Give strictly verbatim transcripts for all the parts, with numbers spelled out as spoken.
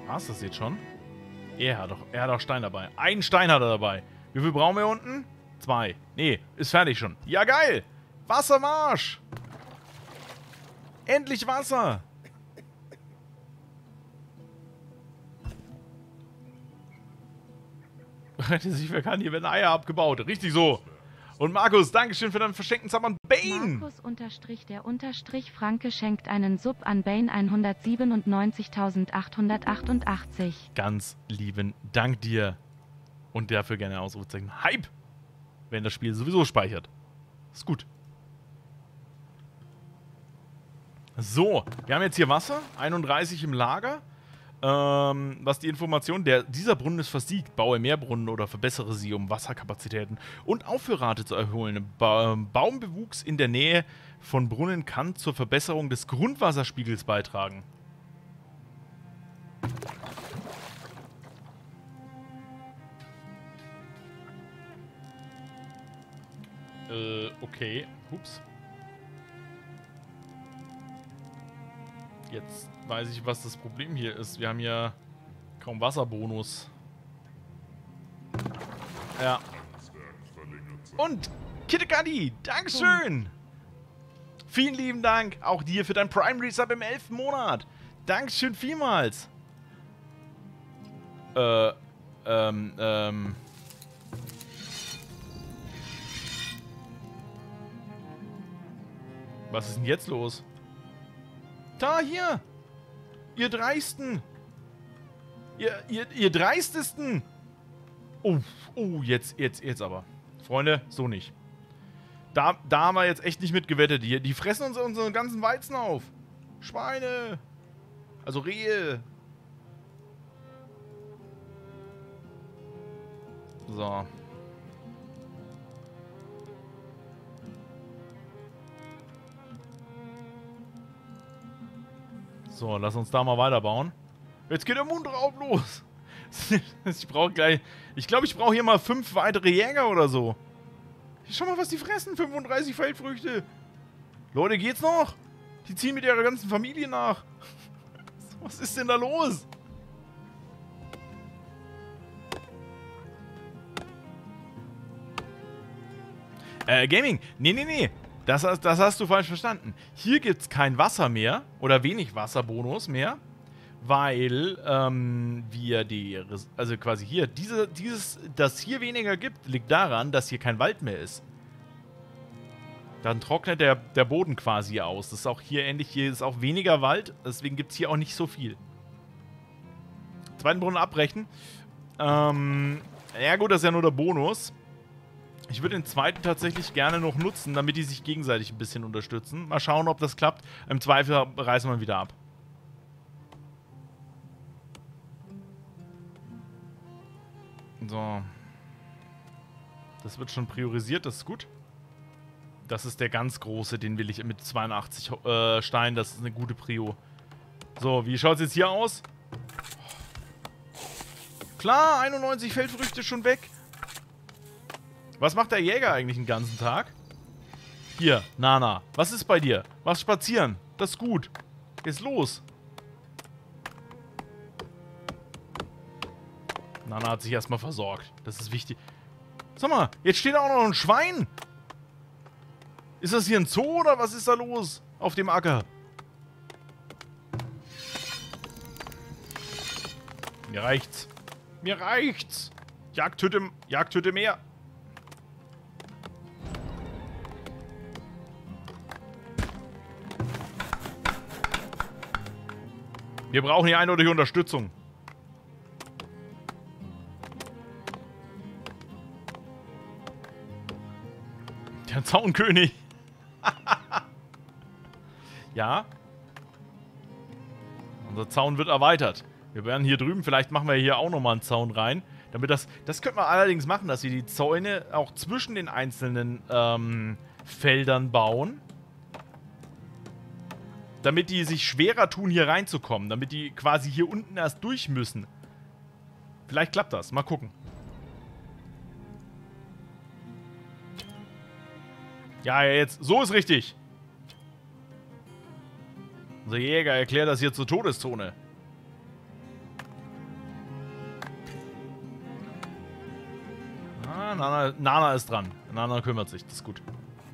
War's das jetzt schon? Er hat doch, er hat auch Stein dabei. Einen Stein hat er dabei. Wie viel brauchen wir unten? Zwei. Nee, ist fertig schon. Ja, geil. Wassermarsch. Endlich Wasser. Rette sich, wer kann, hier werden Eier abgebaut. Richtig so. Und Markus, Dankeschön für deinen verschenkten Sub an Bane. Markus unterstrich der unterstrich Franke schenkt einen Sub an Bane hundertsiebenundneunzigtausendachthundertachtundachtzig. Ganz lieben Dank dir. Und dafür gerne Ausrufezeichen Hype. Wenn das Spiel sowieso speichert. Ist gut. So, wir haben jetzt hier Wasser. einunddreißig im Lager. Ähm, was die Information, der, dieser Brunnen ist versiegt. Baue mehr Brunnen oder verbessere sie, um Wasserkapazitäten und Auffüllrate zu erhöhen. Ba Baumbewuchs in der Nähe von Brunnen kann zur Verbesserung des Grundwasserspiegels beitragen. Äh, okay. Ups. Jetzt weiß ich, was das Problem hier ist. Wir haben ja kaum Wasserbonus. Ja. Und Kittekadi, Dankeschön! Vielen lieben Dank auch dir für dein Prime Resub im elften Monat. Dankeschön vielmals. Äh, ähm, ähm... Was ist denn jetzt los? Da, hier! Ihr Dreisten! Ihr, ihr, ihr Dreistesten! Oh, oh, jetzt, jetzt, jetzt aber. Freunde, so nicht. Da, da haben wir jetzt echt nicht mitgewettet. Die, die fressen uns unseren ganzen Weizen auf. Schweine! Also Rehe. So. So, lass uns da mal weiterbauen. Jetzt geht der Mundraub los. Ich brauche gleich... Ich glaube, ich brauche hier mal fünf weitere Jäger oder so. Schau mal, was die fressen. fünfunddreißig Feldfrüchte. Leute, geht's noch? Die ziehen mit ihrer ganzen Familie nach. Was ist denn da los? Äh, Gaming. Nee, nee, nee. Das, das hast du falsch verstanden. Hier gibt es kein Wasser mehr oder wenig Wasserbonus mehr, weil ähm, wir die, also quasi hier, diese, dieses, das hier weniger gibt, liegt daran, dass hier kein Wald mehr ist. Dann trocknet der, der Boden quasi aus. Das ist auch hier ähnlich, hier ist auch weniger Wald, deswegen gibt es hier auch nicht so viel. Zweiten Brunnen abbrechen. Ähm, ja gut, das ist ja nur der Bonus. Ich würde den zweiten tatsächlich gerne noch nutzen, damit die sich gegenseitig ein bisschen unterstützen. Mal schauen, ob das klappt. Im Zweifel reißen wir wieder ab. So. Das wird schon priorisiert, das ist gut. Das ist der ganz große, den will ich mit zweiundachtzig äh, Steinen. Das ist eine gute Prio. So, wie schaut es jetzt hier aus? Klar, einundneunzig Feldfrüchte schon weg. Was macht der Jäger eigentlich den ganzen Tag? Hier, Nana. Was ist bei dir? Was spazieren? Das ist gut. Jetzt los. Nana hat sich erstmal versorgt. Das ist wichtig. Sag mal, jetzt steht auch noch ein Schwein. Ist das hier ein Zoo oder was ist da los auf dem Acker? Mir reicht's. Mir reicht's. Jagdhütte, Jagdhütte mehr. Wir brauchen hier eindeutige Unterstützung. Der Zaunkönig. Ja. Unser Zaun wird erweitert. Wir werden hier drüben, vielleicht machen wir hier auch nochmal einen Zaun rein. Damit das, das könnte man allerdings machen, dass wir die Zäune auch zwischen den einzelnen ähm, Feldern bauen. Damit die sich schwerer tun, hier reinzukommen. Damit die quasi hier unten erst durch müssen. Vielleicht klappt das. Mal gucken. Ja, jetzt. So ist richtig. Unser Jäger erklärt das hier zur Todeszone. Nana, Nana ist dran. Nana kümmert sich, das ist gut.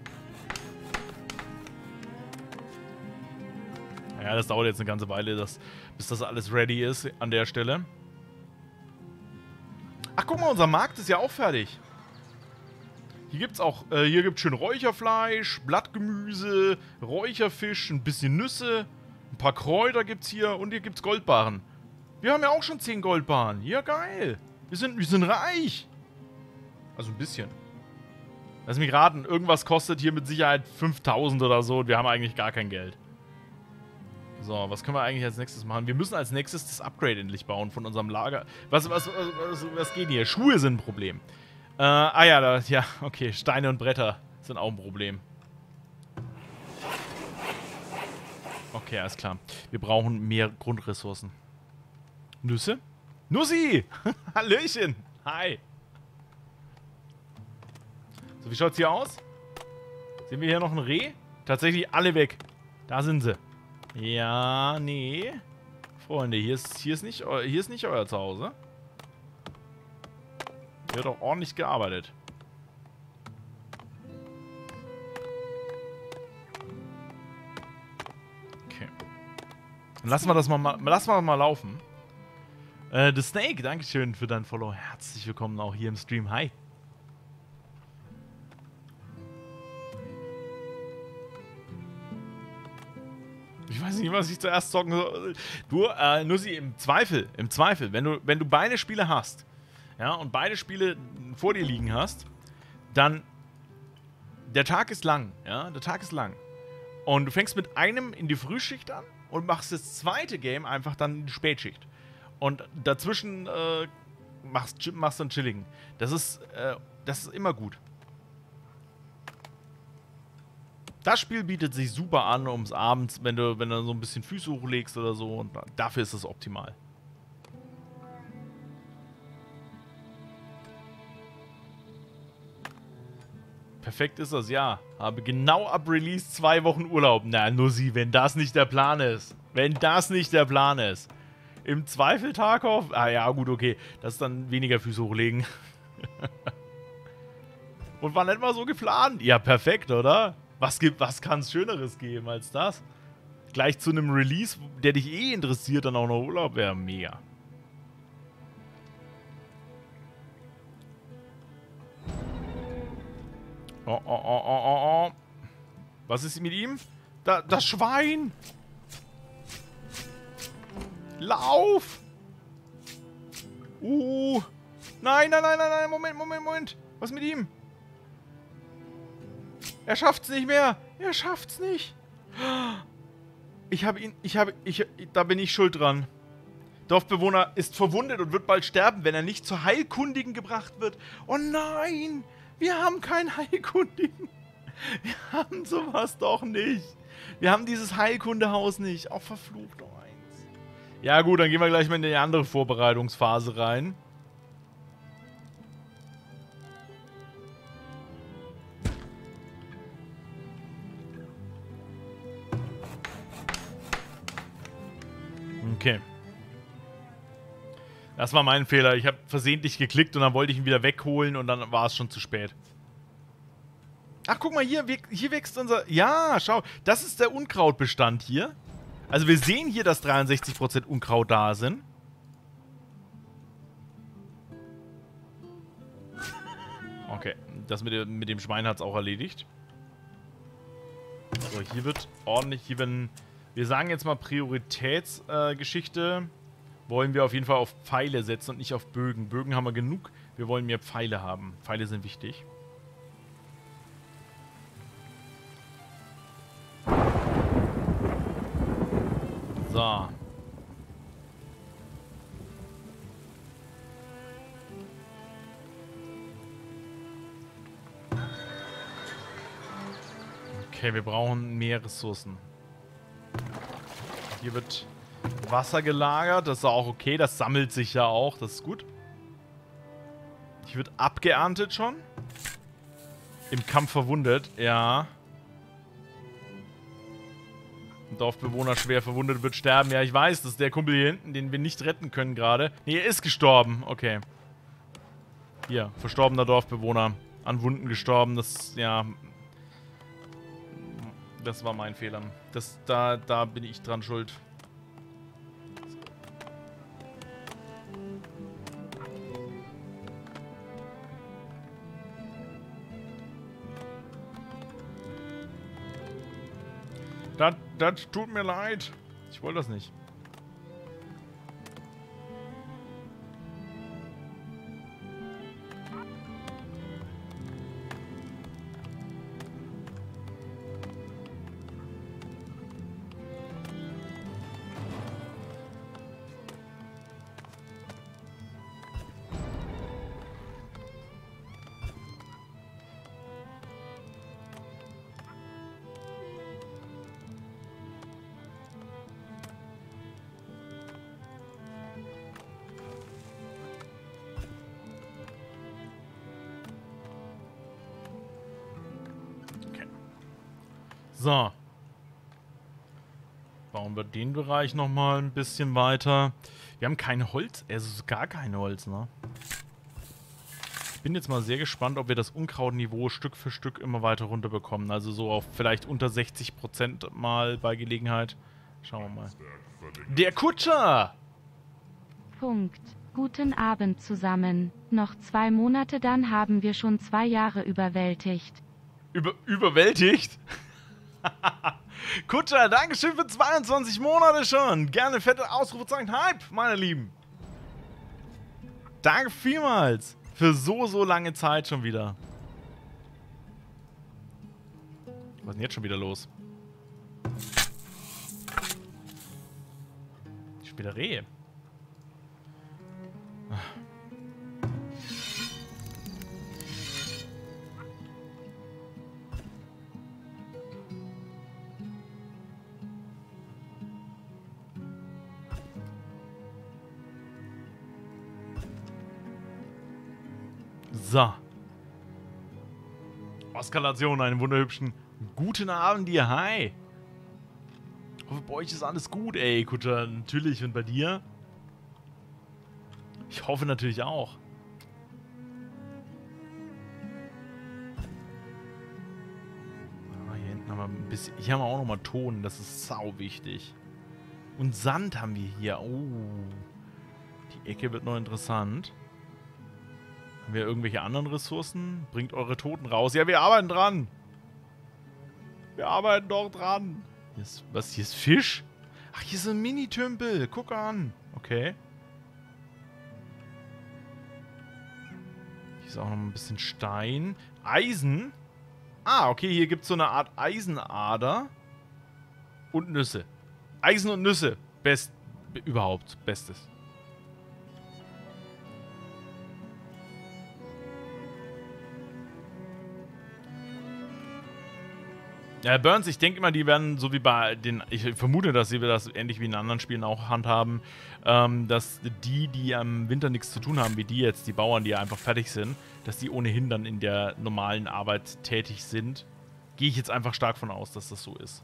Ja, das dauert jetzt eine ganze Weile, dass, bis das alles ready ist an der Stelle. Ach, guck mal, unser Markt ist ja auch fertig. Hier gibt's auch, äh, hier gibt's schön Räucherfleisch, Blattgemüse, Räucherfisch, ein bisschen Nüsse, ein paar Kräuter gibt's hier und hier gibt's Goldbarren. Wir haben ja auch schon zehn Goldbarren. Ja, geil. Wir sind, wir sind reich. Also ein bisschen. Lass mich raten, irgendwas kostet hier mit Sicherheit fünftausend oder so und wir haben eigentlich gar kein Geld. So, was können wir eigentlich als nächstes machen? Wir müssen als nächstes das Upgrade endlich bauen von unserem Lager. Was, was, was, was geht hier? Schuhe sind ein Problem. Äh, ah ja, da, ja, okay. Steine und Bretter sind auch ein Problem. Okay, alles klar. Wir brauchen mehr Grundressourcen. Nüsse? Nussi! Hallöchen! Hi! So, wie schaut's hier aus? Sehen wir hier noch ein Reh? Tatsächlich alle weg. Da sind sie. Ja, nee. Freunde, hier ist, hier ist, nicht, hier ist nicht euer Zuhause. Hier wird auch ordentlich gearbeitet. Okay. Dann lassen wir das mal, lassen wir mal laufen. Äh, The Snake, dankeschön für dein Follow. Herzlich willkommen auch hier im Stream. Hi. Ich weiß nicht, was ich zuerst zocken soll. Du, äh, Nussi, im Zweifel, im Zweifel, wenn du, wenn du beide Spiele hast, ja, und beide Spiele vor dir liegen hast, dann, der Tag ist lang, ja, der Tag ist lang. Und du fängst mit einem in die Frühschicht an und machst das zweite Game einfach dann in die Spätschicht. Und dazwischen, äh, machst, machst dann Chilling. Das ist, äh, das ist immer gut. Das Spiel bietet sich super an, ums abends, wenn du, wenn du so ein bisschen Füße hochlegst oder so. Und dafür ist es optimal. Perfekt ist das, ja. Habe genau ab Release zwei Wochen Urlaub. Na, Nussi, wenn das nicht der Plan ist. Wenn das nicht der Plan ist. Im Zweifel Tarkov? Ah ja, gut, okay. Das ist dann weniger Füße hochlegen. Und war nicht mal so geplant. Ja, perfekt, oder? Was, was kann es Schöneres geben als das? Gleich zu einem Release, der dich eh interessiert, dann auch noch Urlaub wäre mega. Oh, oh, oh, oh, oh, oh. Was ist mit ihm? Da, das Schwein! Lauf! Uh! Nein, nein, nein, nein, nein, Moment, Moment, Moment! Was mit ihm? Er schafft's nicht mehr! Er schafft's nicht! Ich habe ihn, ich habe, ich, da bin ich schuld dran. Dorfbewohner ist verwundet und wird bald sterben, wenn er nicht zur Heilkundigen gebracht wird. Oh nein! Wir haben keinen Heilkundigen. Wir haben sowas doch nicht. Wir haben dieses Heilkundehaus nicht. Auch verflucht doch eins. Ja gut, dann gehen wir gleich mal in die andere Vorbereitungsphase rein. Okay. Das war mein Fehler. Ich habe versehentlich geklickt und dann wollte ich ihn wieder wegholen und dann war es schon zu spät. Ach, guck mal, hier, hier wächst unser... Ja, schau, das ist der Unkrautbestand hier. Also wir sehen hier, dass dreiundsechzig Prozent Unkraut da sind. Okay, das mit dem, mit dem Schwein hat es auch erledigt. So, hier wird ordentlich... Hier werden, wir sagen jetzt mal Prioritätsgeschichte... Äh, wollen wir auf jeden Fall auf Pfeile setzen und nicht auf Bögen. Bögen haben wir genug. Wir wollen mehr Pfeile haben. Pfeile sind wichtig. So. Okay, wir brauchen mehr Ressourcen. Hier wird Wasser gelagert, das ist auch okay, das sammelt sich ja auch, das ist gut. Hier wird abgeerntet schon. Im Kampf verwundet, ja. Ein Dorfbewohner schwer verwundet wird sterben. Ja, ich weiß, das ist der Kumpel hier hinten, den wir nicht retten können gerade. Nee, er ist gestorben, okay. Hier, verstorbener Dorfbewohner. An Wunden gestorben. Das, ja... Das war mein Fehler. Das, da, da bin ich dran schuld. Das, das tut mir leid. Ich wollte das nicht. So. Bauen wir den Bereich nochmal ein bisschen weiter. Wir haben kein Holz, also gar kein Holz, ne? Ich bin jetzt mal sehr gespannt, ob wir das Unkrautniveau Stück für Stück immer weiter runter bekommen. Also so auf vielleicht unter sechzig Prozent mal bei Gelegenheit. Schauen wir mal. Der Kutscher! Punkt. Guten Abend zusammen. Noch zwei Monate, dann haben wir schon zwei Jahre überwältigt. Über überwältigt? Kutscher, Dankeschön für zweiundzwanzig Monate schon. Gerne fette Ausrufezeichen Hype, meine Lieben. Danke vielmals. Für so, so lange Zeit schon wieder. Was ist denn jetzt schon wieder los? Schon wieder Rehe. So. Eskalation, einen wunderhübschen guten Abend dir. Hi. Ich hoffe, bei euch ist alles gut, ey, Kutter. Natürlich. Und bei dir? Ich hoffe natürlich auch. Ah, hier hinten haben wir ein bisschen... Hier haben wir auch nochmal Ton. Das ist sau wichtig. Und Sand haben wir hier. Oh. Die Ecke wird noch interessant. Haben wir irgendwelche anderen Ressourcen? Bringt eure Toten raus. Ja, wir arbeiten dran. Wir arbeiten doch dran. Hier ist, was? Hier ist Fisch? Ach, hier ist ein Mini-Tümpel. Guck an. Okay. Hier ist auch noch ein bisschen Stein. Eisen? Ah, okay. Hier gibt es so eine Art Eisenader. Und Nüsse. Eisen und Nüsse. Best. Überhaupt. Bestes. Ja, Burns, ich denke immer, die werden so wie bei den, ich vermute, dass sie das ähnlich wie in anderen Spielen auch handhaben, ähm, dass die, die am Winter nichts zu tun haben, wie die jetzt, die Bauern, die ja einfach fertig sind, dass die ohnehin dann in der normalen Arbeit tätig sind. Gehe ich jetzt einfach stark von aus, dass das so ist.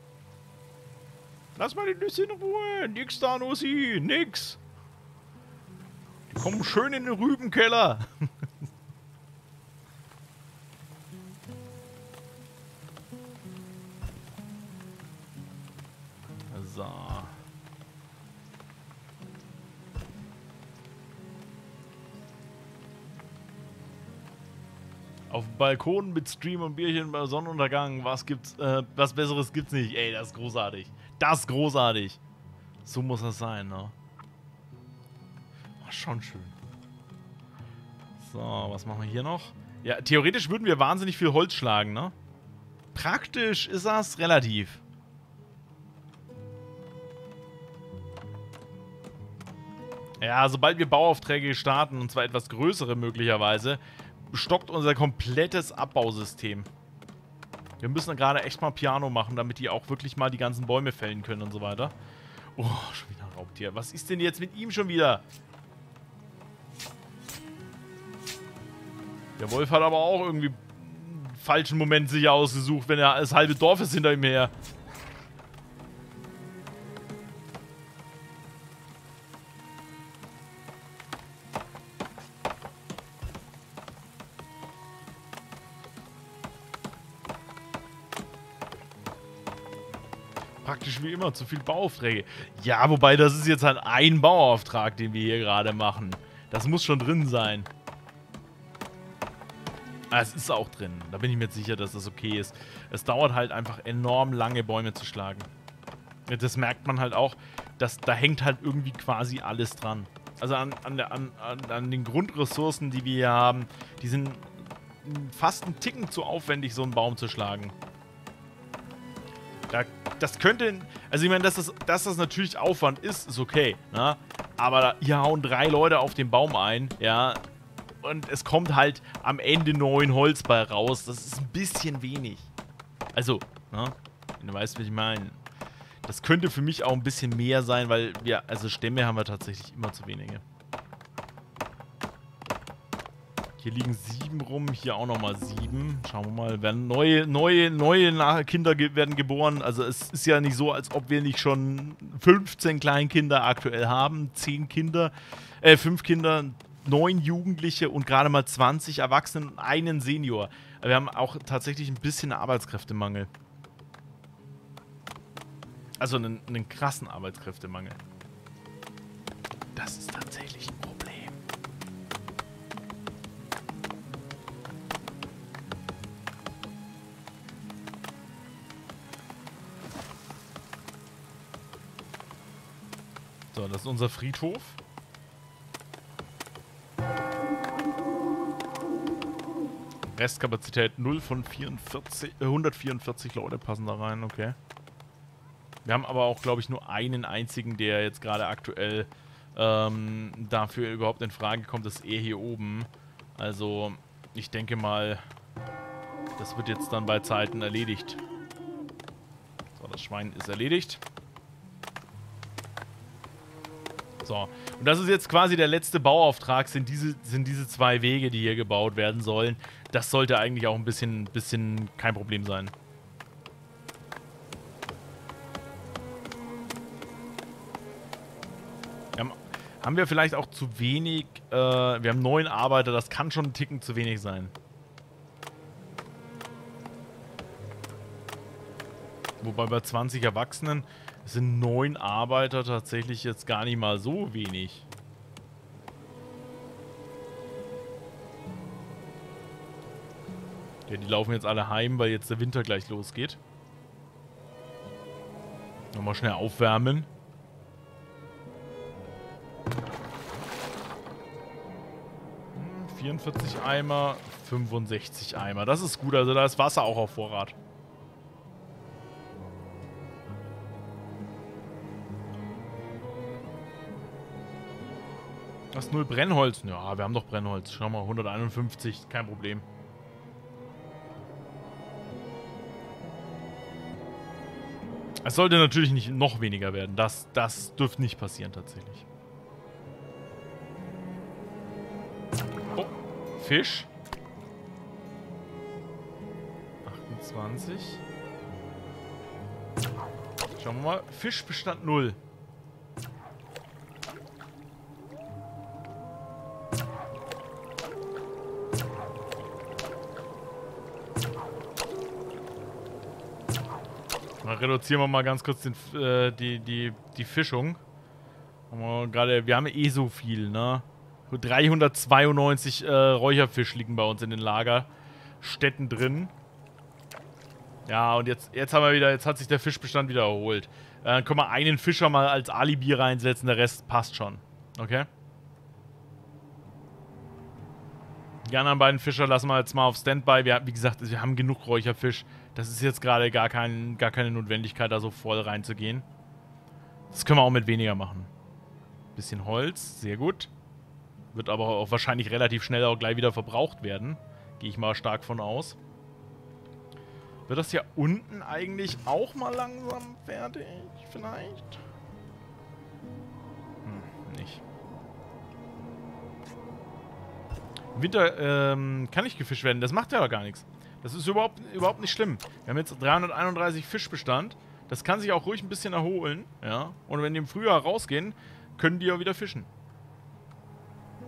Lass mal die Nüsse in Ruhe, nix da, Nussi, nix. Die kommen schön in den Rübenkeller. So. Auf Balkonen mit Stream und Bierchen bei Sonnenuntergang. Was gibt's? Äh, was Besseres gibt's nicht. Ey, das ist großartig. Das ist großartig. So muss das sein, ne? Oh, schon schön. So, was machen wir hier noch? Ja, theoretisch würden wir wahnsinnig viel Holz schlagen, ne? Praktisch ist das relativ. Ja, sobald wir Bauaufträge starten, und zwar etwas größere möglicherweise, stockt unser komplettes Abbausystem. Wir müssen gerade echt mal Piano machen, damit die auch wirklich mal die ganzen Bäume fällen können und so weiter. Oh, schon wieder ein Raubtier. Was ist denn jetzt mit ihm schon wieder? Der Wolf hat aber auch irgendwie einen falschen Moment sich ausgesucht, wenn er das halbe Dorf ist hinter ihm her. Praktisch wie immer, zu viel Bauaufträge. Ja, wobei das ist jetzt halt ein Bauauftrag, den wir hier gerade machen. Das muss schon drin sein. Ah, es ist auch drin. Da bin ich mir jetzt sicher, dass das okay ist. Es dauert halt einfach enorm lange, Bäume zu schlagen. Das merkt man halt auch, dass da hängt halt irgendwie quasi alles dran. Also an, an, der, an, an den Grundressourcen, die wir hier haben, die sind fast einen Ticken zu aufwendig, so einen Baum zu schlagen. Da, das könnte, also ich meine, dass das, dass das natürlich Aufwand ist, ist okay, ne? Aber da, hier hauen drei Leute auf den Baum ein, ja, und es kommt halt am Ende neun Holz bei raus. Das ist ein bisschen wenig. Also, ne? Du weißt, was ich meine. Das könnte für mich auch ein bisschen mehr sein, weil wir, also Stämme haben wir tatsächlich immer zu wenige. Hier liegen sieben rum, hier auch nochmal sieben. Schauen wir mal, werden neue, neue, neue Kinder ge werden geboren. Also es ist ja nicht so, als ob wir nicht schon fünfzehn Kleinkinder aktuell haben. zehn Kinder, äh, fünf Kinder, neun Jugendliche und gerade mal zwanzig Erwachsene und einen Senior. Wir haben auch tatsächlich ein bisschen Arbeitskräftemangel. Also einen, einen krassen Arbeitskräftemangel. Das ist tatsächlich ein Problem. So, das ist unser Friedhof. Restkapazität null von vierundvierzig, äh, hundertvierundvierzig Leute passen da rein, okay. Wir haben aber auch, glaube ich, nur einen einzigen, der jetzt gerade aktuell ähm, dafür überhaupt in Frage kommt, das ist er hier oben. Also, ich denke mal, das wird jetzt dann bei Zeiten erledigt. So, das Schwein ist erledigt. So, und das ist jetzt quasi der letzte Bauauftrag, sind diese, sind diese zwei Wege, die hier gebaut werden sollen. Das sollte eigentlich auch ein bisschen, bisschen kein Problem sein. Haben, haben wir vielleicht auch zu wenig, äh, wir haben neun Arbeiter, das kann schon ein Ticken zu wenig sein. Wobei bei zwanzig Erwachsenen sind neun Arbeiter tatsächlich jetzt gar nicht mal so wenig. Ja, die laufen jetzt alle heim, weil jetzt der Winter gleich losgeht. Nochmal schnell aufwärmen. vierundvierzig Eimer, fünfundsechzig Eimer. Das ist gut, also da ist Wasser auch auf Vorrat. Das ist null Brennholz. Ja, wir haben doch Brennholz. Schau mal, hunderteinundfünfzig, kein Problem. Es sollte natürlich nicht noch weniger werden. Das, das dürfte nicht passieren tatsächlich. Oh, Fisch. achtundzwanzig. Schauen wir mal. Fischbestand null. Dann reduzieren wir mal ganz kurz den, äh, die, die, die Fischung. Wir, grade, wir haben eh so viel, ne? dreihundertzweiundneunzig äh, Räucherfisch liegen bei uns in den Lagerstätten drin. Ja, und jetzt, jetzt haben wir wieder, jetzt hat sich der Fischbestand wieder erholt. Äh, dann können wir einen Fischer mal als Alibi reinsetzen, der Rest passt schon. Okay? Die anderen beiden Fischer lassen wir jetzt mal auf Standby. Wir, wie gesagt, wir haben genug Räucherfisch. Das ist jetzt gerade gar, kein, gar keine Notwendigkeit, da so voll reinzugehen. Das können wir auch mit weniger machen. Bisschen Holz, sehr gut. Wird aber auch wahrscheinlich relativ schnell auch gleich wieder verbraucht werden. Gehe ich mal stark von aus. Wird das ja unten eigentlich auch mal langsam fertig? Vielleicht? Hm, nicht. Im Winter ähm, kann nicht gefischt werden. Das macht ja aber gar nichts. Das ist überhaupt, überhaupt nicht schlimm. Wir haben jetzt dreihunderteinunddreißig Fischbestand. Das kann sich auch ruhig ein bisschen erholen. Ja? Und wenn die im Frühjahr rausgehen, können die ja wieder fischen.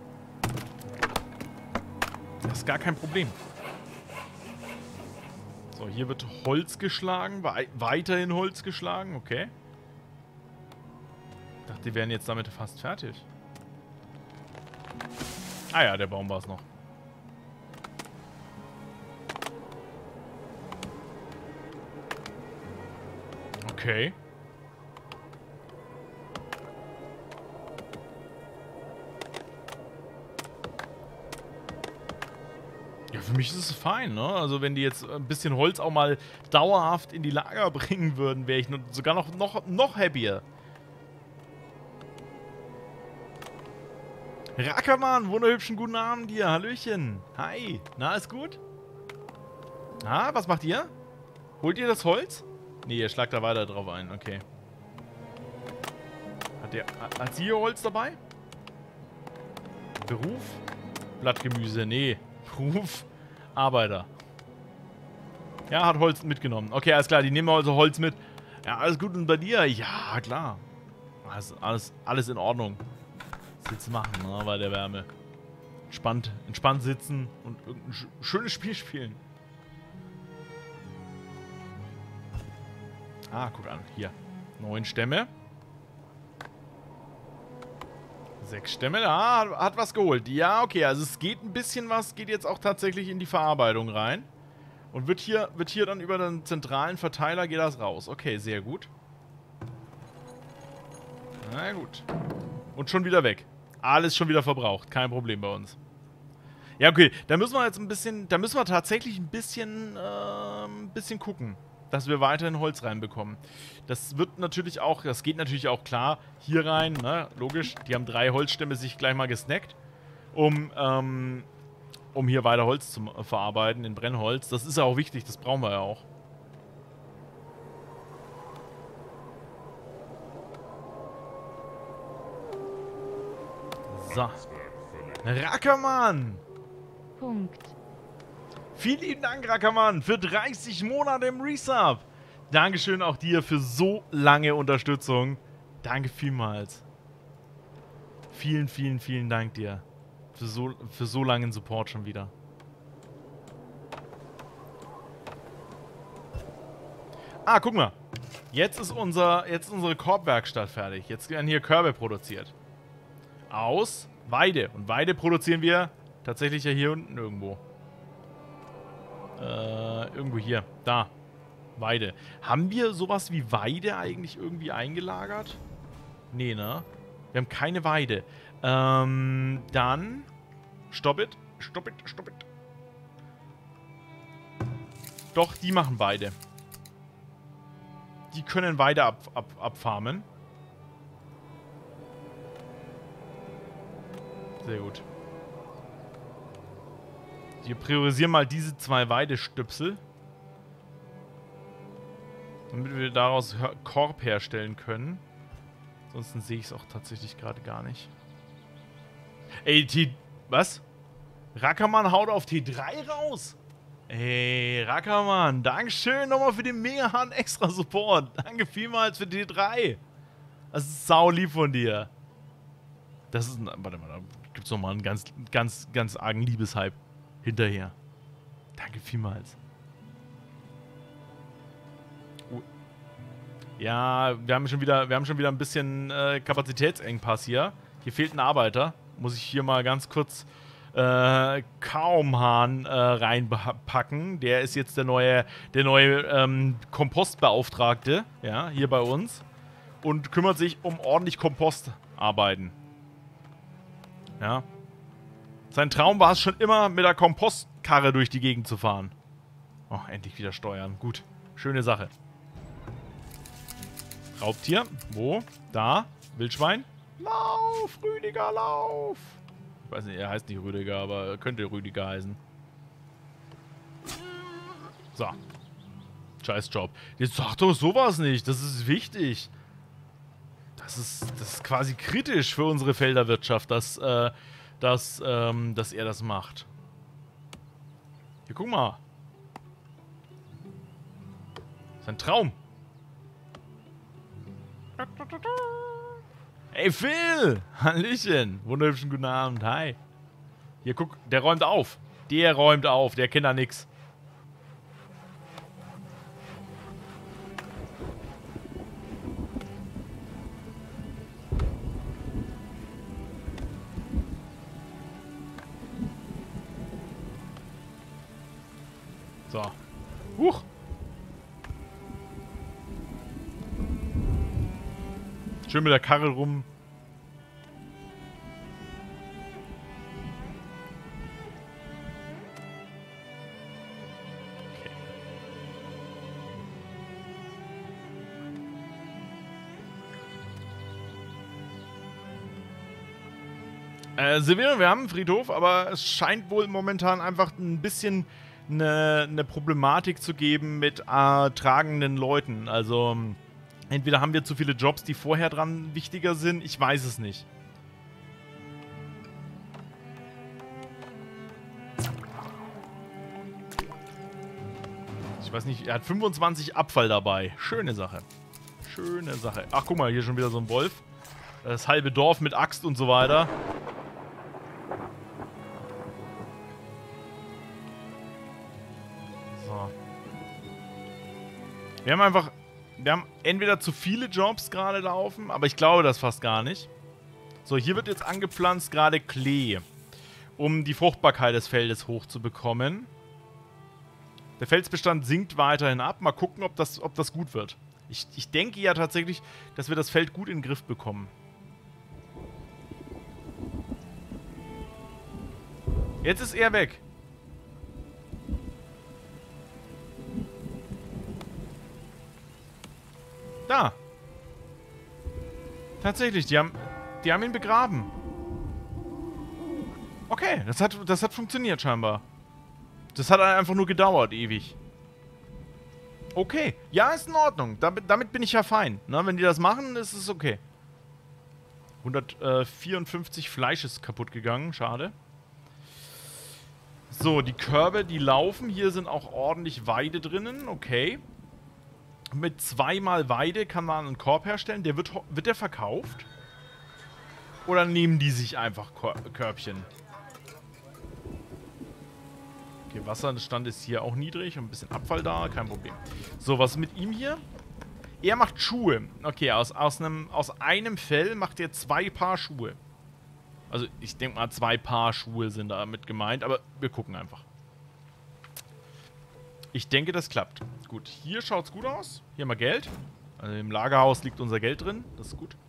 Das ist gar kein Problem. So, hier wird Holz geschlagen. Wei weiterhin Holz geschlagen. Okay. Ich dachte, die wären jetzt damit fast fertig. Ah ja, der Baum war es noch. Okay. Ja, für mich ist es fein, ne? Also wenn die jetzt ein bisschen Holz auch mal dauerhaft in die Lager bringen würden, wäre ich sogar noch, noch, noch happier. Rackermann, wunderhübschen guten Abend dir. Hallöchen. Hi. Na, ist gut? Na, was macht ihr? Holt ihr das Holz? Nee, ihr schlagt da weiter drauf ein. Okay. Hat der, hat sie hier Holz dabei? Beruf? Blattgemüse. Nee. Beruf? Arbeiter. Ja, hat Holz mitgenommen. Okay, alles klar. Die nehmen also Holz mit. Ja, alles gut. Und bei dir? Ja, klar. Alles, alles, alles in Ordnung. Was willst du machen, ne, bei der Wärme? Entspannt, entspannt sitzen und irgendein sch schönes Spiel spielen. Ah, guck an. Hier. Neun Stämme. Sechs Stämme. Ah, hat was geholt. Ja, okay. Also es geht ein bisschen was. Geht jetzt auch tatsächlich in die Verarbeitung rein. Und wird hier, wird hier dann über den zentralen Verteiler geht das raus. Okay, sehr gut. Na gut. Und schon wieder weg. Alles schon wieder verbraucht. Kein Problem bei uns. Ja, okay. Da müssen wir jetzt ein bisschen, da müssen wir tatsächlich ein bisschen, äh, ein bisschen gucken, dass wir weiterhin Holz reinbekommen. Das wird natürlich auch, das geht natürlich auch klar hier rein, ne? Logisch. Die haben drei Holzstämme sich gleich mal gesnackt, um, ähm, um hier weiter Holz zu verarbeiten in Brennholz. Das ist ja auch wichtig, das brauchen wir ja auch. So. Rackermann! Punkt. Vielen lieben Dank, Rackermann, für dreißig Monate im Resub. Dankeschön auch dir für so lange Unterstützung. Danke vielmals. Vielen, vielen, vielen Dank dir. Für so, für so langen Support schon wieder. Ah, guck mal. Jetzt ist, unser, jetzt ist unsere Korbwerkstatt fertig. Jetzt werden hier Körbe produziert. Aus Weide. Und Weide produzieren wir tatsächlich ja hier unten irgendwo. Äh, irgendwo hier. Da. Weide. Haben wir sowas wie Weide eigentlich irgendwie eingelagert? Nee, ne? Wir haben keine Weide. Ähm, dann... Stop it. Stop it. Stop it. Doch, die machen Weide. Die können Weide ab, ab, abfarmen. Sehr gut. Wir priorisieren mal diese zwei Weidestöpsel. Damit wir daraus Korb herstellen können. Ansonsten sehe ich es auch tatsächlich gerade gar nicht. Ey, T... Was? Rackermann haut auf T drei raus? Ey, Rackermann, Dankeschön nochmal für den mega harten extra Support. Danke vielmals für T drei. Das ist sau lieb von dir. Das ist... Warte mal, da gibt es nochmal einen ganz, ganz, ganz argen Liebeshype hinterher. Danke vielmals. Uh. Ja, wir haben schon wieder, wir haben schon wieder ein bisschen äh, Kapazitätsengpass hier. Hier fehlt ein Arbeiter. Muss ich hier mal ganz kurz äh, Kaumhahn äh, reinpacken. Der ist jetzt der neue, der neue ähm, Kompostbeauftragte, ja, hier bei uns. Und kümmert sich um ordentlich Kompostarbeiten. Ja. Sein Traum war es schon immer, mit der Kompostkarre durch die Gegend zu fahren. Oh, endlich wieder steuern. Gut. Schöne Sache. Raubtier. Wo? Da. Wildschwein. Lauf, Rüdiger, lauf. Ich weiß nicht, er heißt nicht Rüdiger, aber könnte Rüdiger heißen. So. Scheiß Job. Jetzt sag doch sowas nicht. Das ist wichtig. Das ist, das ist quasi kritisch für unsere Felderwirtschaft, dass, äh, dass, ähm, dass er das macht. Hier, guck mal. Das ist ein Traum. Ey, Phil! Hallöchen! Wunderhübschen guten Abend, hi. Hier, guck, der räumt auf. Der räumt auf, der kennt da nix. Schön mit der Karre rum. Äh, Silvia, wir haben einen Friedhof, aber es scheint wohl momentan einfach ein bisschen eine, eine Problematik zu geben mit äh, tragenden Leuten. Also entweder haben wir zu viele Jobs, die vorher dran wichtiger sind, ich weiß es nicht. Ich weiß nicht, er hat fünfundzwanzig Abfall dabei. Schöne Sache. Schöne Sache. Ach, guck mal, hier schon wieder so ein Wolf. Das halbe Dorf mit Axt und so weiter. Wir haben einfach, wir haben entweder zu viele Jobs gerade laufen, aber ich glaube das fast gar nicht. So, hier wird jetzt angepflanzt gerade Klee, um die Fruchtbarkeit des Feldes hochzubekommen. Der Felsbestand sinkt weiterhin ab. Mal gucken, ob das, ob das gut wird. Ich, ich denke ja tatsächlich, dass wir das Feld gut in den Griff bekommen. Jetzt ist er weg. Da. Tatsächlich, die haben, die haben ihn begraben. Okay, das hat, das hat funktioniert scheinbar. Das hat einfach nur gedauert, ewig. Okay, ja, ist in Ordnung. Damit, damit bin ich ja fein. Na, wenn die das machen, ist es okay. hundertvierundfünfzig Fleisch ist kaputt gegangen, schade. So, die Körbe, die laufen. Hier sind auch ordentlich Weide drinnen, okay. Mit zweimal Weide kann man einen Korb herstellen. Der wird, wird der verkauft? Oder nehmen die sich einfach Kor Körbchen? Okay, Wasserstand ist hier auch niedrig und ein bisschen Abfall da, kein Problem. So, was ist mit ihm hier? Er macht Schuhe. Okay, aus, aus, einem, aus einem Fell macht er zwei Paar Schuhe. Also, ich denke mal, zwei Paar Schuhe sind damit gemeint, aber wir gucken einfach. Ich denke, das klappt. Gut, hier schaut es gut aus. Hier haben wir Geld. Also im Lagerhaus liegt unser Geld drin. Das ist gut.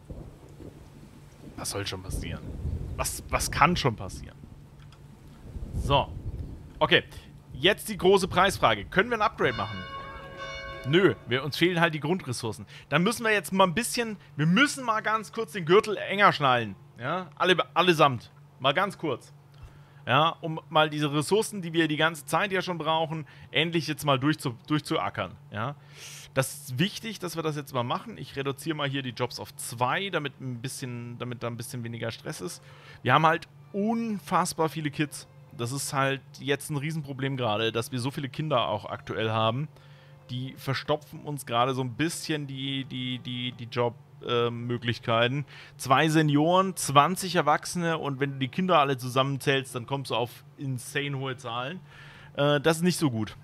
Was soll schon passieren? Was, was kann schon passieren? So. Okay. Jetzt die große Preisfrage. Können wir ein Upgrade machen? Nö. Wir, uns fehlen halt die Grundressourcen. Dann müssen wir jetzt mal ein bisschen... Wir müssen mal ganz kurz den Gürtel enger schnallen. Ja? Alle, allesamt. Mal ganz kurz. Ja, um mal diese Ressourcen, die wir die ganze Zeit ja schon brauchen, endlich jetzt mal durchzu, durchzuackern. Ja, das ist wichtig, dass wir das jetzt mal machen. Ich reduziere mal hier die Jobs auf zwei, damit ein bisschen, damit da ein bisschen weniger Stress ist. Wir haben halt unfassbar viele Kids. Das ist halt jetzt ein Riesenproblem gerade, dass wir so viele Kinder auch aktuell haben. Die verstopfen uns gerade so ein bisschen die, die, die, die Job. Möglichkeiten. Zwei Senioren, zwanzig Erwachsene und wenn du die Kinder alle zusammenzählst, dann kommst du auf insane hohe Zahlen. Äh, das ist nicht so gut.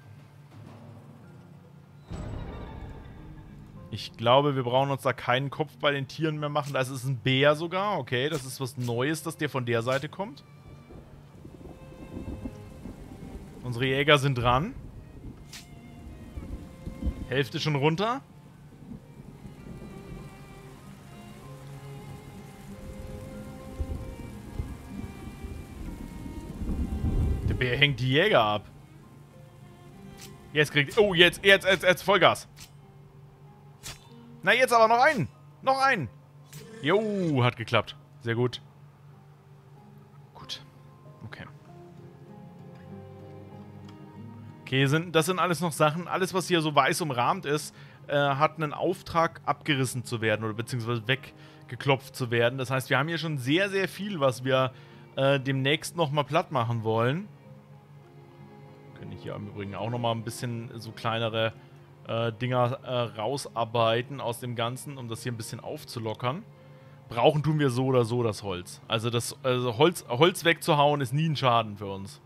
Ich glaube, wir brauchen uns da keinen Kopf bei den Tieren mehr machen. Das ist ein Bär sogar. Okay, das ist was Neues, dass der von der Seite kommt. Unsere Jäger sind dran. Hälfte schon runter. Der Bär hängt die Jäger ab. Jetzt kriegt... Oh, jetzt, jetzt, jetzt, jetzt Vollgas. Na, jetzt aber noch einen. Noch einen. Jo, hat geklappt. Sehr gut. Gut. Okay. Okay, sind, das sind alles noch Sachen. Alles, was hier so weiß umrahmt ist, äh, hat einen Auftrag, abgerissen zu werden oder beziehungsweise weggeklopft zu werden. Das heißt, wir haben hier schon sehr, sehr viel, was wir äh, demnächst nochmal platt machen wollen. Können ich hier im Übrigen auch nochmal ein bisschen so kleinere äh, Dinger äh, rausarbeiten aus dem Ganzen, um das hier ein bisschen aufzulockern. Brauchen tun wir so oder so das Holz. Also das also Holz, Holz wegzuhauen ist nie ein Schaden für uns.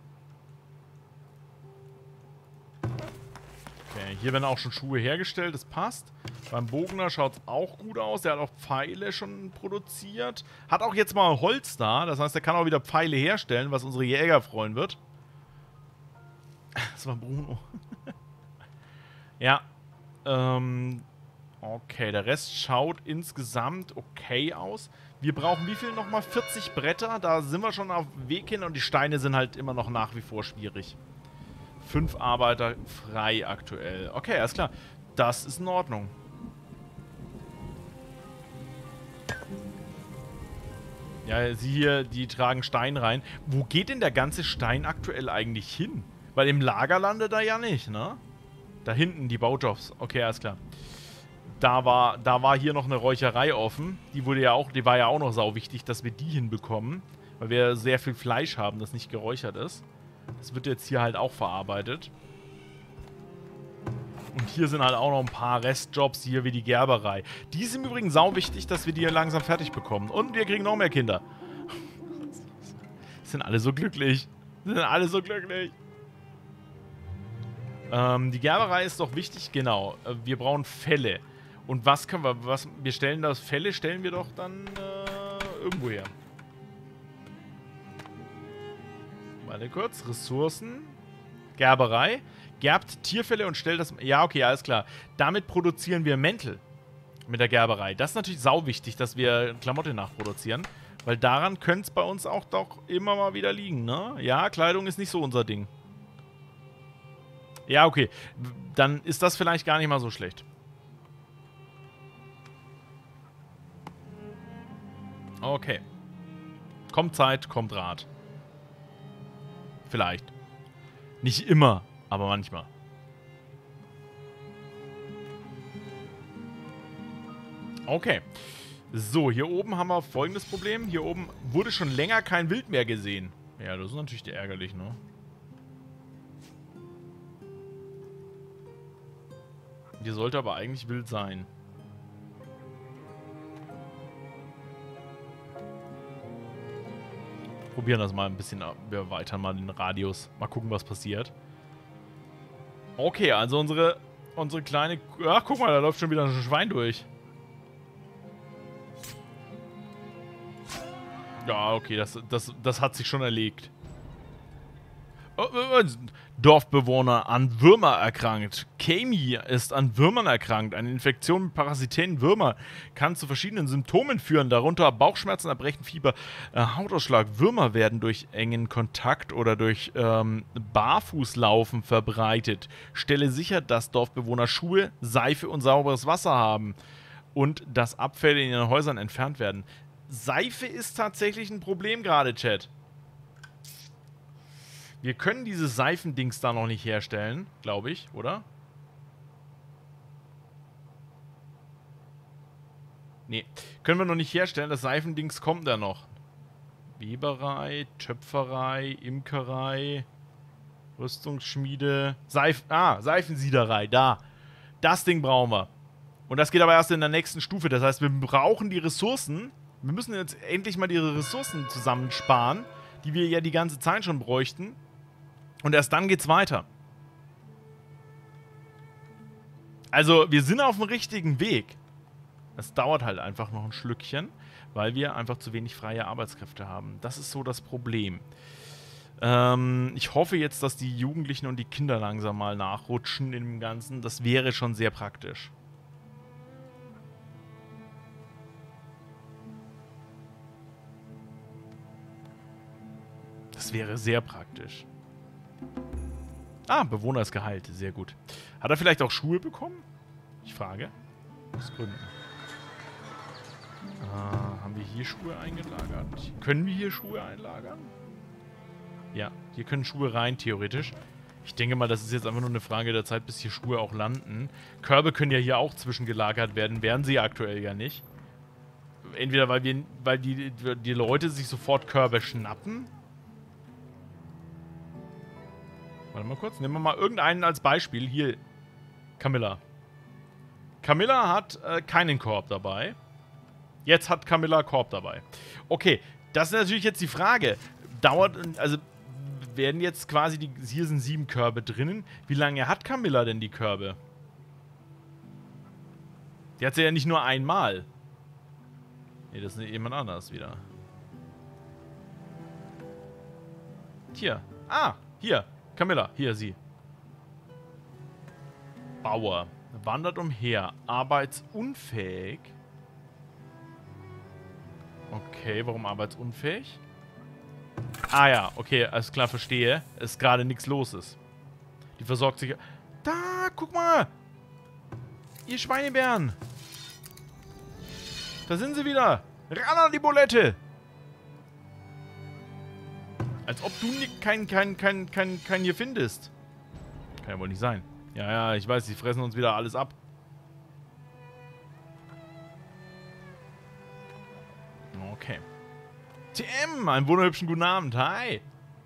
Okay, hier werden auch schon Schuhe hergestellt, das passt. Beim Bogner schaut es auch gut aus. Der hat auch Pfeile schon produziert. Hat auch jetzt mal Holz da. Das heißt, er kann auch wieder Pfeile herstellen, was unsere Jäger freuen wird. Das war Bruno. Ja. Ähm, Okay, der Rest schaut insgesamt okay aus. Wir brauchen wie viel nochmal? vierzig Bretter. Da sind wir schon auf dem Weg hin und die Steine sind halt immer noch nach wie vor schwierig. Fünf Arbeiter frei aktuell. Okay, alles klar. Das ist in Ordnung. Ja, sie hier, die tragen Stein rein. Wo geht denn der ganze Stein aktuell eigentlich hin? Weil im Lager landet er ja nicht, ne? Da hinten, die Baujobs. Okay, alles klar. Da war, da war hier noch eine Räucherei offen. Die wurde ja auch, die war ja auch noch sau wichtig, dass wir die hinbekommen. Weil wir sehr viel Fleisch haben, das nicht geräuchert ist. Das wird jetzt hier halt auch verarbeitet. Und hier sind halt auch noch ein paar Restjobs hier wie die Gerberei. Die sind übrigens sau wichtig, dass wir die hier langsam fertig bekommen. Und wir kriegen noch mehr Kinder. Sind alle so glücklich. Sind alle so glücklich. Ähm, die Gerberei ist doch wichtig, genau. Wir brauchen Felle. Und was können wir, was, wir stellen das, Felle stellen wir doch dann äh, irgendwo her. Warte kurz, Ressourcen, Gerberei, gerbt Tierfelle und stellt das, ja okay, alles klar. Damit produzieren wir Mäntel mit der Gerberei. Das ist natürlich sau wichtig, dass wir Klamotte nachproduzieren, weil daran könnte es bei uns auch doch immer mal wieder liegen, ne? Ja, Kleidung ist nicht so unser Ding. Ja, okay, dann ist das vielleicht gar nicht mal so schlecht. Okay. Kommt Zeit, kommt Rat. Vielleicht. Nicht immer, aber manchmal. Okay. So, hier oben haben wir folgendes Problem. Hier oben wurde schon länger kein Wild mehr gesehen. Ja, das ist natürlich ärgerlich, ne? Hier sollte aber eigentlich Wild sein. Probieren das mal ein bisschen, wir erweitern mal den Radius. Mal gucken, was passiert. Okay, also unsere, unsere kleine... Ach, guck mal, da läuft schon wieder ein Schwein durch. Ja, okay, das, das, das hat sich schon erlegt. Dorfbewohner an Würmer erkrankt. Kami ist an Würmern erkrankt. Eine Infektion mit Parasiten Würmer kann zu verschiedenen Symptomen führen, darunter Bauchschmerzen, Erbrechen, Fieber, äh, Hautausschlag. Würmer werden durch engen Kontakt oder durch ähm, Barfußlaufen verbreitet. Stelle sicher, dass Dorfbewohner Schuhe, Seife und sauberes Wasser haben und dass Abfälle in ihren Häusern entfernt werden. Seife ist tatsächlich ein Problem gerade, Chat. Wir können diese Seifendings da noch nicht herstellen, glaube ich, oder? Nee, können wir noch nicht herstellen. Das Seifendings kommt da noch. Weberei, Töpferei, Imkerei, Rüstungsschmiede, Seif... Ah, Seifensiederei, da. Das Ding brauchen wir. Und das geht aber erst in der nächsten Stufe. Das heißt, wir brauchen die Ressourcen. Wir müssen jetzt endlich mal die Ressourcen zusammensparen, die wir ja die ganze Zeit schon bräuchten. Und erst dann geht's weiter. Also, wir sind auf dem richtigen Weg. Es dauert halt einfach noch ein Schlückchen, weil wir einfach zu wenig freie Arbeitskräfte haben. Das ist so das Problem. Ähm, ich hoffe jetzt, dass die Jugendlichen und die Kinder langsam mal nachrutschen in dem Ganzen. Das wäre schon sehr praktisch. Das wäre sehr praktisch. Ah, Bewohner ist geheilt. Sehr gut. Hat er vielleicht auch Schuhe bekommen? Ich frage. Aus Gründen. Ah, haben wir hier Schuhe eingelagert? Können wir hier Schuhe einlagern? Ja, hier können Schuhe rein, theoretisch. Ich denke mal, das ist jetzt einfach nur eine Frage der Zeit, bis hier Schuhe auch landen. Körbe können ja hier auch zwischengelagert werden. Werden sie aktuell ja nicht. Entweder weil, wir, weil die, die Leute sich sofort Körbe schnappen. Warte mal kurz, nehmen wir mal irgendeinen als Beispiel. Hier, Camilla. Camilla hat äh, keinen Korb dabei. Jetzt hat Camilla Korb dabei. Okay, das ist natürlich jetzt die Frage. Dauert, also werden jetzt quasi, die, hier sind sieben Körbe drinnen. Wie lange hat Camilla denn die Körbe? Die hat sie ja nicht nur einmal. Nee, das ist jemand anders wieder. Hier. Ah, hier. Camilla, hier sie. Bauer. Wandert umher. Arbeitsunfähig. Okay, warum arbeitsunfähig? Ah ja, okay, alles klar, verstehe. Es gerade nichts los ist. Die versorgt sich... Da, guck mal! Ihr Schweinebären! Da sind sie wieder! Ran an die Bulette! Als ob du kein, kein, kein, kein, kein hier findest. Kann ja wohl nicht sein. Ja, ja, ich weiß, die fressen uns wieder alles ab. Okay. Tim, einen wunderhübschen guten Abend. Hi.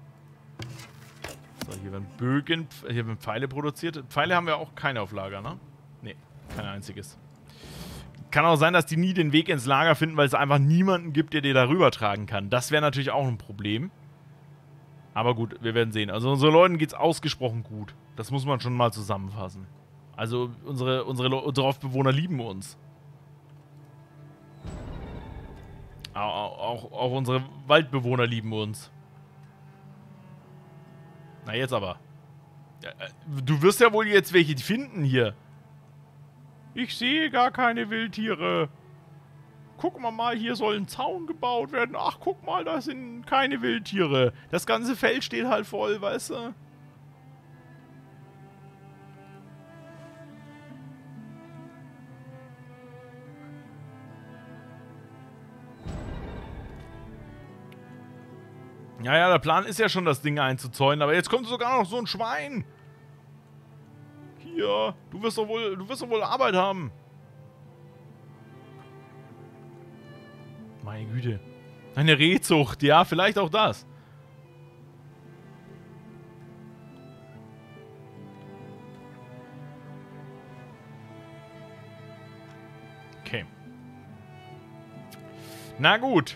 So, hier werden Bögen, hier werden Pfeile produziert. Pfeile haben wir auch keine auf Lager, ne? Ne, kein einziges. Kann auch sein, dass die nie den Weg ins Lager finden, weil es einfach niemanden gibt, der dir da rüber tragen kann. Das wäre natürlich auch ein Problem. Aber gut, wir werden sehen. Also unseren Leuten geht es ausgesprochen gut. Das muss man schon mal zusammenfassen. Also unsere, unsere, unsere Dorfbewohner lieben uns. Auch, auch, auch unsere Waldbewohner lieben uns. Na jetzt aber. Du wirst ja wohl jetzt welche finden hier. Ich sehe gar keine Wildtiere. Guck mal mal, hier soll ein Zaun gebaut werden. Ach, guck mal, da sind keine Wildtiere. Das ganze Feld steht halt voll, weißt du? Ja, ja, der Plan ist ja schon, das Ding einzuzäunen, aber jetzt kommt sogar noch so ein Schwein. Hier, du wirst doch wohl, du wirst doch wohl Arbeit haben. Meine Güte. Eine Rehzucht, ja, vielleicht auch das. Okay. Na gut.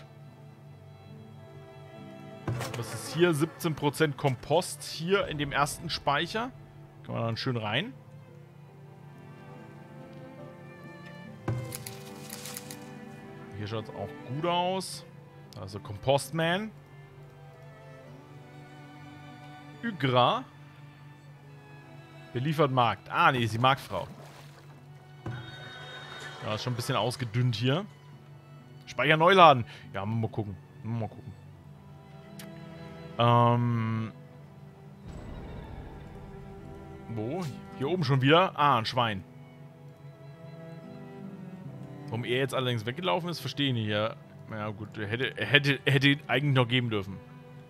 Was ist hier? siebzehn Prozent Kompost hier in dem ersten Speicher. Kann man dann schön rein. Hier schaut es auch gut aus. Also Kompostman. Ygra. Beliefert Markt. Ah, nee, ist die Marktfrau. Ja, ist schon ein bisschen ausgedünnt hier. Speicher neu laden. Ja, mal gucken. Mal gucken. Ähm. Wo? Hier oben schon wieder? Ah, ein Schwein. Warum er jetzt allerdings weggelaufen ist, verstehe ich nicht. Ja, ja gut, er hätte, er hätte, er hätte ihn eigentlich noch geben dürfen.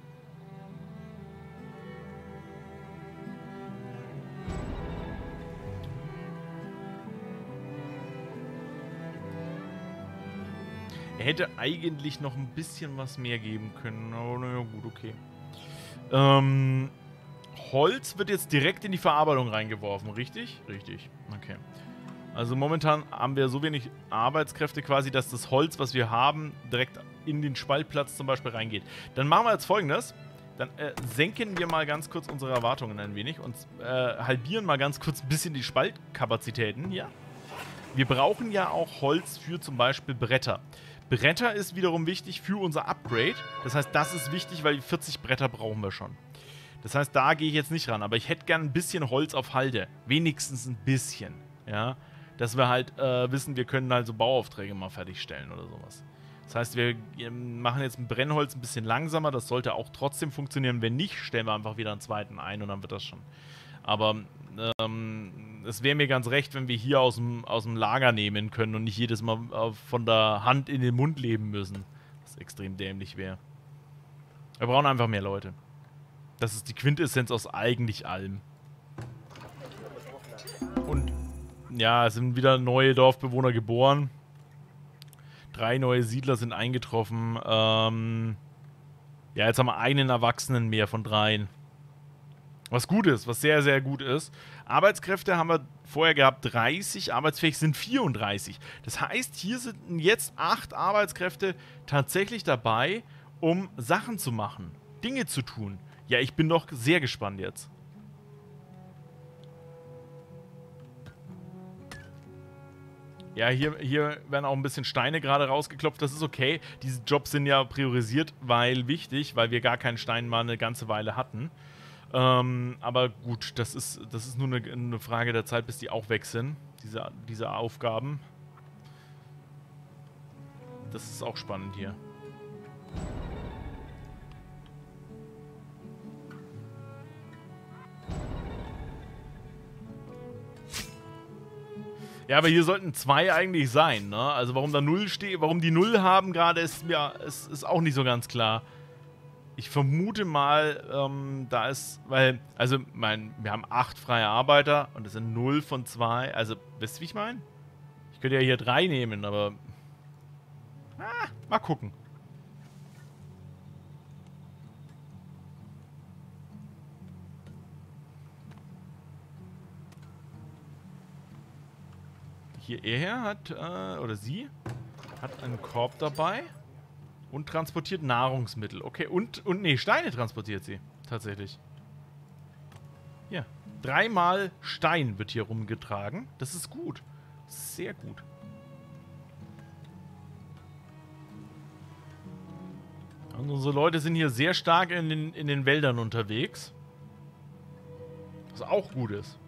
Er hätte eigentlich noch ein bisschen was mehr geben können, aber naja, gut, okay. Ähm, Holz wird jetzt direkt in die Verarbeitung reingeworfen, richtig? Richtig, okay. Also momentan haben wir so wenig Arbeitskräfte quasi, dass das Holz, was wir haben, direkt in den Spaltplatz zum Beispiel reingeht. Dann machen wir jetzt Folgendes. Dann äh, senken wir mal ganz kurz unsere Erwartungen ein wenig und äh, halbieren mal ganz kurz ein bisschen die Spaltkapazitäten hier. Wir brauchen ja auch Holz für zum Beispiel Bretter. Bretter ist wiederum wichtig für unser Upgrade. Das heißt, das ist wichtig, weil vierzig Bretter brauchen wir schon. Das heißt, da gehe ich jetzt nicht ran. Aber ich hätte gern ein bisschen Holz auf Halde. Wenigstens ein bisschen. Ja. Dass wir halt äh, wissen, wir können halt so Bauaufträge mal fertigstellen oder sowas. Das heißt, wir machen jetzt ein Brennholz ein bisschen langsamer. Das sollte auch trotzdem funktionieren. Wenn nicht, stellen wir einfach wieder einen zweiten ein und dann wird das schon. Aber ähm, es wäre mir ganz recht, wenn wir hier aus dem, aus dem Lager nehmen können und nicht jedes Mal äh, von der Hand in den Mund leben müssen. Was extrem dämlich wäre. Wir brauchen einfach mehr Leute. Das ist die Quintessenz aus eigentlich allem. Und ja, es sind wieder neue Dorfbewohner geboren. Drei neue Siedler sind eingetroffen. Ähm ja, jetzt haben wir einen Erwachsenen mehr von dreien. Was gut ist, was sehr, sehr gut ist. Arbeitskräfte haben wir vorher gehabt dreißig, arbeitsfähig sind vierunddreißig. Das heißt, hier sind jetzt acht Arbeitskräfte tatsächlich dabei, um Sachen zu machen, Dinge zu tun. Ja, ich bin doch sehr gespannt jetzt. Ja, hier, hier werden auch ein bisschen Steine gerade rausgeklopft. Das ist okay. Diese Jobs sind ja priorisiert, weil wichtig, weil wir gar keinen Stein mal eine ganze Weile hatten. Ähm, aber gut, das ist, das ist nur eine, eine Frage der Zeit, bis die auch weg sind. Diese, diese Aufgaben. Das ist auch spannend hier. Ja, aber hier sollten zwei eigentlich sein, ne? Also warum da null steht, warum die null haben gerade, ist mir ist, ist auch nicht so ganz klar. Ich vermute mal, ähm, da ist, weil, also, mein, wir haben acht freie Arbeiter und das sind null von zwei. Also, wisst ihr, wie ich meine? Ich könnte ja hier drei nehmen, aber. Ah, mal gucken. Hier, er hat, äh, oder sie, hat einen Korb dabei. Und transportiert Nahrungsmittel. Okay, und, und nee, Steine transportiert sie. Tatsächlich. Hier. Dreimal Stein wird hier rumgetragen. Das ist gut. Sehr gut. Und unsere Leute sind hier sehr stark in den, in den Wäldern unterwegs. Was auch gut ist.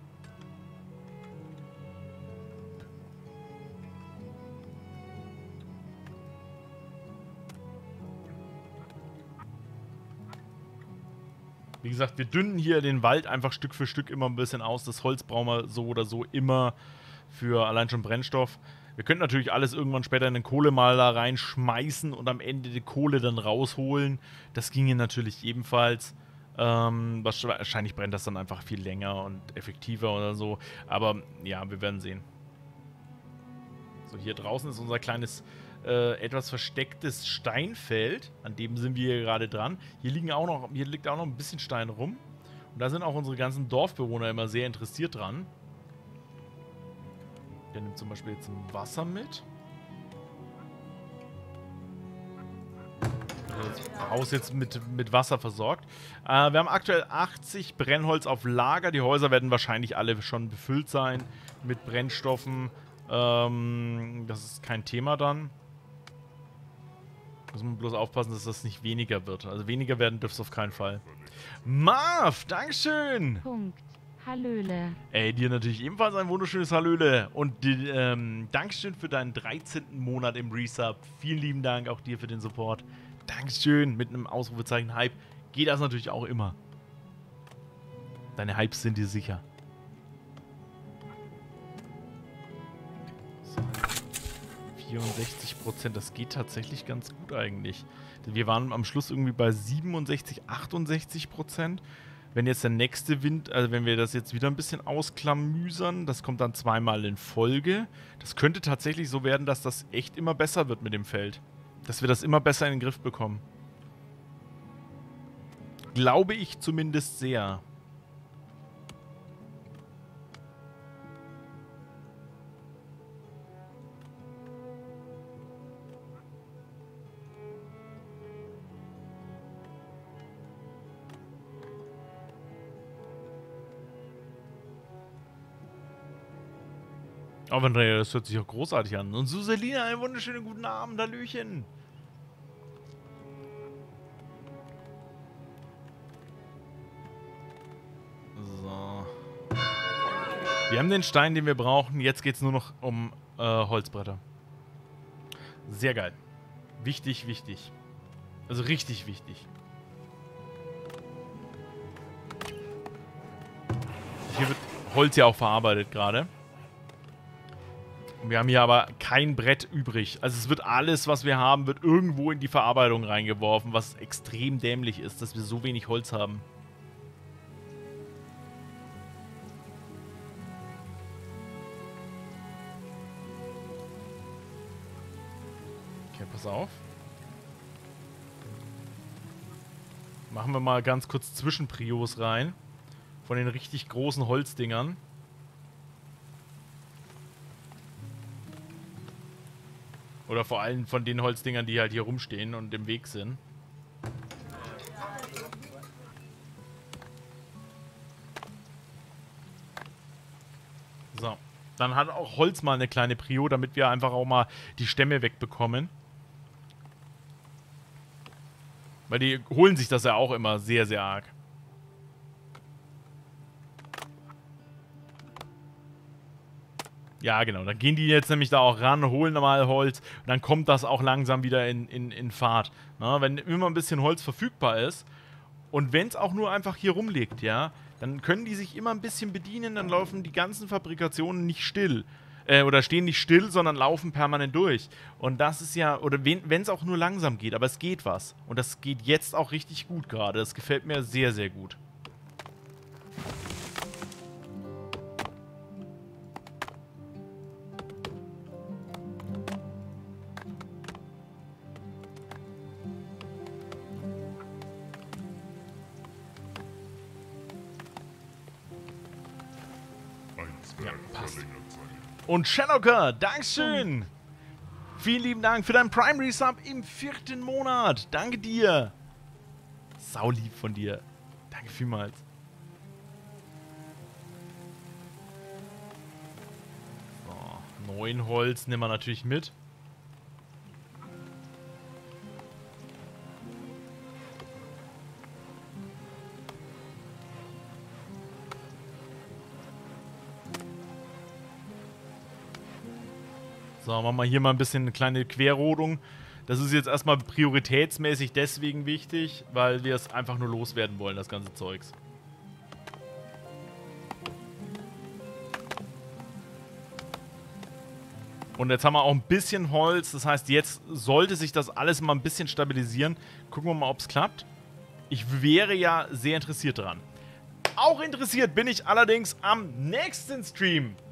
Wie gesagt, wir dünnen hier den Wald einfach Stück für Stück immer ein bisschen aus. Das Holz brauchen wir so oder so immer für allein schon Brennstoff. Wir könnten natürlich alles irgendwann später in den Kohlemaler reinschmeißen und am Ende die Kohle dann rausholen. Das ginge natürlich ebenfalls. Ähm, wahrscheinlich brennt das dann einfach viel länger und effektiver oder so. Aber ja, wir werden sehen. So, hier draußen ist unser kleines Äh, etwas verstecktes Steinfeld. An dem sind wir hier gerade dran. Hier liegen auch noch, hier liegt auch noch ein bisschen Stein rum. Und da sind auch unsere ganzen Dorfbewohner immer sehr interessiert dran. Der nimmt zum Beispiel jetzt ein Wasser mit. Das Haus jetzt mit, mit Wasser versorgt. Äh, wir haben aktuell achtzig Brennholz auf Lager. Die Häuser werden wahrscheinlich alle schon befüllt sein mit Brennstoffen. Ähm, das ist kein Thema dann. Muss man bloß aufpassen, dass das nicht weniger wird. Also weniger werden dürfte es auf keinen Fall. Marv, Dankeschön! Punkt. Hallöle. Ey, dir natürlich ebenfalls ein wunderschönes Hallöle. Und die, ähm, Dankeschön für deinen dreizehnten Monat im Resub. Vielen lieben Dank auch dir für den Support. Dankeschön mit einem Ausrufezeichen Hype. Geht das natürlich auch immer. Deine Hypes sind dir sicher. vierundsechzig Prozent, das geht tatsächlich ganz gut eigentlich. Wir waren am Schluss irgendwie bei siebenundsechzig, achtundsechzig Prozent. Wenn jetzt der nächste Wind, also wenn wir das jetzt wieder ein bisschen ausklamüsern, das kommt dann zweimal in Folge. Das könnte tatsächlich so werden, dass das echt immer besser wird mit dem Feld. Dass wir das immer besser in den Griff bekommen. Glaube ich zumindest sehr. Aber Andrea, das hört sich auch großartig an. Und Suselina, einen wunderschönen guten Abend, Hallöchen. So. Wir haben den Stein, den wir brauchen. Jetzt geht es nur noch um äh, Holzbretter. Sehr geil. Wichtig, wichtig. Also richtig wichtig. Hier wird Holz ja auch verarbeitet gerade. Wir haben hier aber kein Brett übrig. Also es wird alles, was wir haben, wird irgendwo in die Verarbeitung reingeworfen, was extrem dämlich ist, dass wir so wenig Holz haben. Okay, pass auf. Machen wir mal ganz kurz Zwischenprios rein. Von den richtig großen Holzdingern. Oder vor allem von den Holzdingern, die halt hier rumstehen und im Weg sind. So. Dann hat auch Holz mal eine kleine Prio, damit wir einfach auch mal die Stämme wegbekommen. Weil die holen sich das ja auch immer sehr, sehr arg. Ja, genau. Dann gehen die jetzt nämlich da auch ran, holen mal Holz und dann kommt das auch langsam wieder in, in, in Fahrt. Na, wenn immer ein bisschen Holz verfügbar ist und wenn es auch nur einfach hier rumliegt, ja, dann können die sich immer ein bisschen bedienen, dann laufen die ganzen Fabrikationen nicht still. Äh, oder stehen nicht still, sondern laufen permanent durch. Und das ist ja, oder wenn es auch nur langsam geht, aber es geht was. Und das geht jetzt auch richtig gut gerade. Das gefällt mir sehr, sehr gut. Ja, passt. Und Shadowker, Dankeschön! Vielen lieben Dank für deinen Primary Sub im vierten Monat. Danke dir. Sau lieb von dir. Danke vielmals. So, neun Holz nehmen wir natürlich mit. So, machen wir hier mal ein bisschen eine kleine Querrodung. Das ist jetzt erstmal prioritätsmäßig deswegen wichtig, weil wir es einfach nur loswerden wollen, das ganze Zeugs. Und jetzt haben wir auch ein bisschen Holz, das heißt, jetzt sollte sich das alles mal ein bisschen stabilisieren. Gucken wir mal, ob es klappt. Ich wäre ja sehr interessiert dran. Auch interessiert bin ich allerdings am nächsten Stream.